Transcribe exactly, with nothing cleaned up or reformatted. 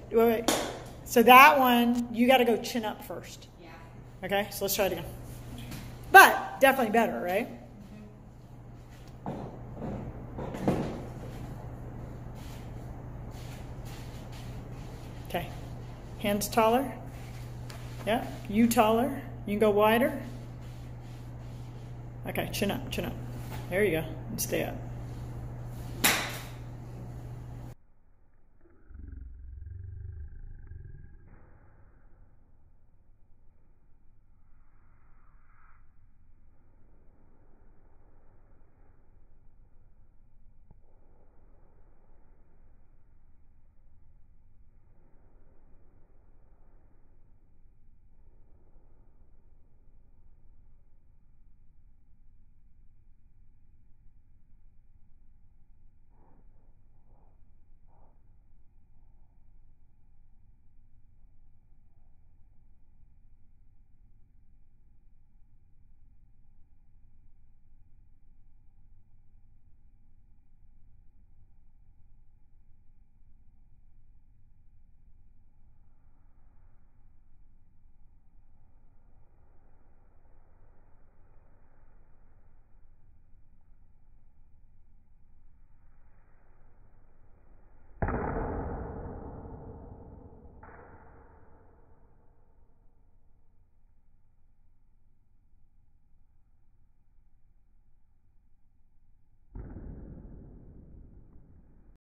wait, wait. So that one, you got to go chin up first. Yeah. Okay, so let's try it again. But definitely better, right? Okay. Hands taller. Yeah. You taller. You can go wider. Okay, chin up, chin up. There you go. And stay up.